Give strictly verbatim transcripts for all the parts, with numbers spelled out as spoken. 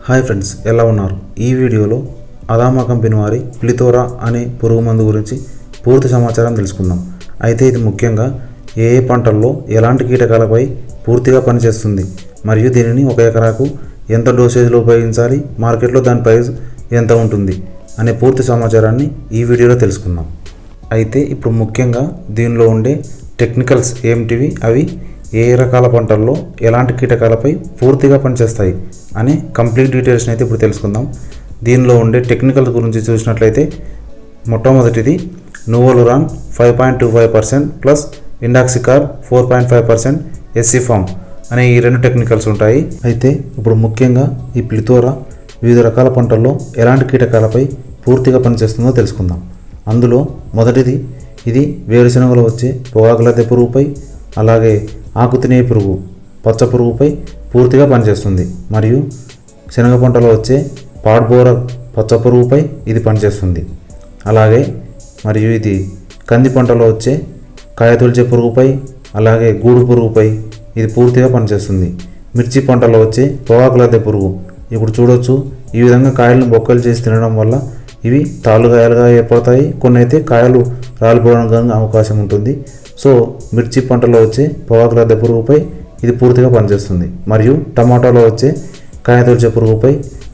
Hi friends, ఎలా ఉన్నారు? ఈ వీడియోలో అదామా కంపెనీ వారి ప్లితోరా అనే పురుగు మందు గురించి పూర్తి సమాచారం తెలుసుకుందాం. అయితే ఇది ముఖ్యంగా ఏ ఏ పంటల్లో ఎలాంటి కీటకాలపై పూర్తిగా పనిచేస్తుంది మరియు దీనిని ఒక ఎకరాకు ఎంత డోసేజ్లో ఉపయోగించాలి, మార్కెట్లో దాని ప్రైస్ ఎంత ఉంటుంది అనే పూర్తి సమాచారాన్ని ఈ వీడియోలో తెలుసుకుందాం. అయితే ఇప్పుడు ముఖ్యంగా దీనిలో ఉండే టెక్నికల్స్ ఏమిటివి, అవి ఏ రకాల పంటల్లో ఎలాంటి కీటకాలపై పూర్తిగా పనిచేస్తాయి అనే కంప్లీట్ డీటెయిల్స్ని అయితే ఇప్పుడు తెలుసుకుందాం. దీనిలో ఉండే టెక్నికల్ గురించి చూసినట్లయితే మొట్టమొదటిది novaluron five point two five percent plus indoxacarb four point five percent SC form అనే ఈ రెండు టెక్నికల్స్ ఉంటాయి. అయితే ఇప్పుడు ముఖ్యంగా ఈ ప్లితోరా వివిధ రకాల పంటల్లో ఎలాంటి కీటకాలపై పూర్తిగా పనిచేస్తుందో తెలుసుకుందాం. అందులో మొదటిది ఇది వేరుశనగలో వచ్చే పొగాకు లద్దె పురుగుపై, అలాగే ఆకు తినే పురుగు పచ్చ పురుగుపై పూర్తిగా పనిచేస్తుంది. మరియు శనగ పంటలో వచ్చే పాడ్బోర పచ్చ పురుగుపై ఇది పనిచేస్తుంది. అలాగే మరియు ఇది కంది పంటలో వచ్చే కాయతొలిచే పురుగుపై, అలాగే గూడు పురుగుపై ఇది పూర్తిగా పనిచేస్తుంది. మిర్చి పంటలో వచ్చే పొగాకు లద్దె పురుగు ఇప్పుడు చూడొచ్చు, ఈ విధంగా కాయలను బొక్కలు చేసి తినడం వల్ల ఇవి తాలుగాయలుగా ఏర్పడతాయి. కొన్ని అయితే కాయలు రాలిపోవడానికి అవకాశం ఉంటుంది. సో మిర్చి పంటలో వచ్చే పొగాకు లద్దె పురుగుపై ఇది పూర్తిగా పనిచేస్తుంది. మరియు టమాటాలో వచ్చే కాయతొలిచే పురుగుపై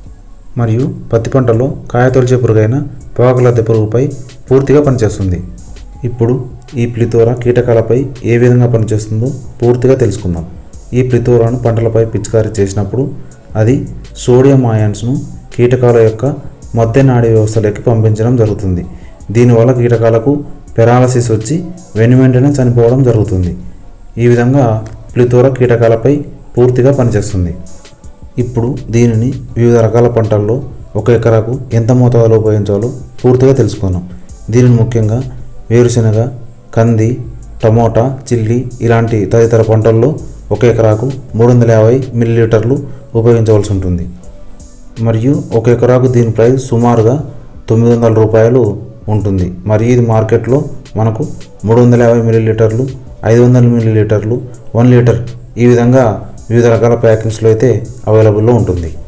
మరియు పత్తి పంటలో కాయతొలిచే పురుగైన పొగాకు లద్దె పురుగుపై పూర్తిగా పనిచేస్తుంది. ఇప్పుడు ఈ ప్లితోరా కీటకాలపై ఏ విధంగా పనిచేస్తుందో పూర్తిగా తెలుసుకుందాం. ఈ ప్లితోరాను పంటలపై పిచికారీ చేసినప్పుడు అది సోడియం అయాన్స్ను కీటకాల యొక్క మధ్య నాడీ వ్యవస్థలోకి పంపించడం జరుగుతుంది. దీనివల్ల కీటకాలకు పెరాలసిస్ వచ్చి వెను వెంటనే చనిపోవడం జరుగుతుంది. ఈ విధంగా ప్లితోరా కీటకాలపై పూర్తిగా పనిచేస్తుంది. ఇప్పుడు దీనిని వివిధ రకాల పంటల్లో ఒక ఎకరాకు ఎంత మోతాదులో ఉపయోగించాలో పూర్తిగా తెలుసుకున్నాం. దీనిని ముఖ్యంగా వేరుశెనగ, కంది, టమోటా, చిల్లీ ఇలాంటి తదితర పంటల్లో ఒక ఎకరాకు మూడు వందల యాభై మిల్లీలీటర్లు ఉపయోగించవలసి ఉంటుంది. మరియు ఒక ఎకరాకు దీని ప్రైస్ సుమారుగా తొమ్మిది వందల రూపాయలు ఉంటుంది. మరియు ఇది మార్కెట్లో మనకు మూడు వందల యాభై మిల్లీలీటర్లు, ఐదు వందల మిల్లీలీటర్లు, వన్ లీటర్ ఈ విధంగా వివిధ రకాల ప్యాకింగ్స్లో అయితే అవైలబుల్లో ఉంటుంది.